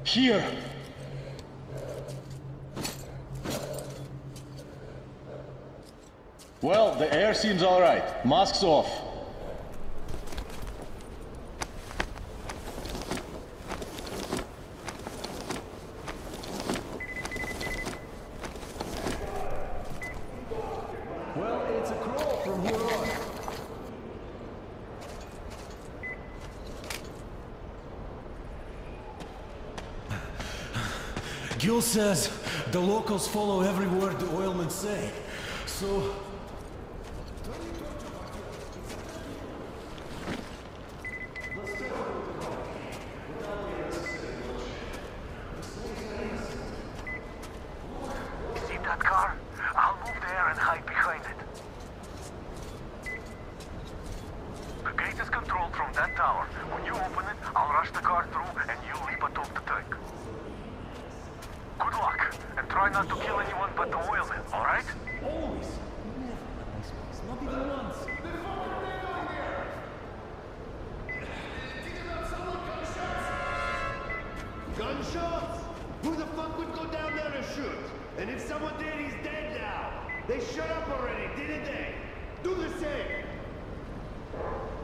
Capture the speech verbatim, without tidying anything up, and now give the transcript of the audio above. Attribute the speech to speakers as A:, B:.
A: Here! Well, the air seems alright. Masks off.
B: Well, it's a crawl from here on. Gil says the locals follow every word the oilmen say, so...
C: See that car? I'll move there and hide behind it. The gate is controlled from that tower. When you open it, I'll rush the car through and you leap atop the tank. Good luck, and try not to kill anyone but the oilmen, alright?
B: Always! Never a nice place, not even once.
D: Gunshots? Who the fuck would go down there and shoot? And if someone did, he's dead now. They shut up already, didn't they? Do the same.